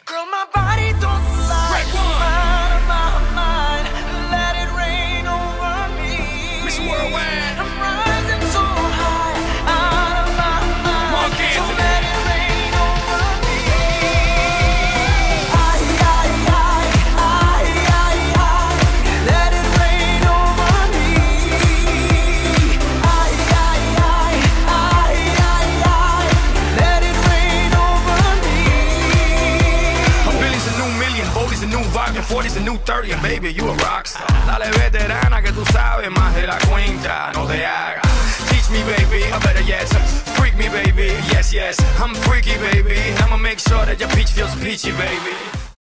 Girl, my body don't lie. My mind, let it rain over me. Mr. Worldwide. I'm rising so high, out of my mind. So let it rain over me. Let it rain over me. Let it rain over me. A billion's a new million, 40's a new vibe, and 40's a new 30, and baby, you a rockstar. Dale veterana que tú sabes más de la cuenta, no te hagas. Teach me, baby, or better yet, freak me, baby. Yes, yes, I'm freaky, baby. I'ma make sure that your peach feels peachy, baby.